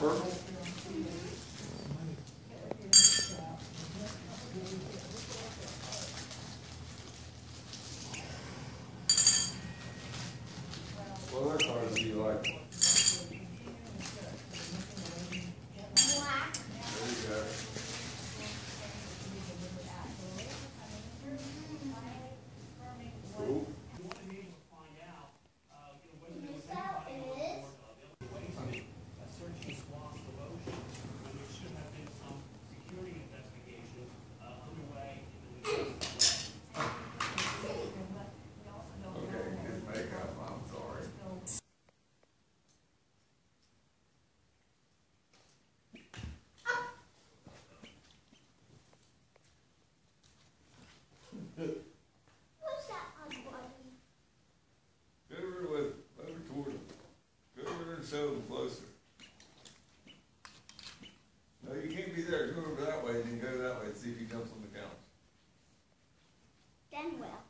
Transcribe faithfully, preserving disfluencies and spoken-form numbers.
purple? What other colors do you like? Black. There you go. Cool. What's that on body? Go over with, over toward them. Go over there and show them closer. No, you can't be there. Go over that way and then go that way and see if he jumps on the couch. Then well.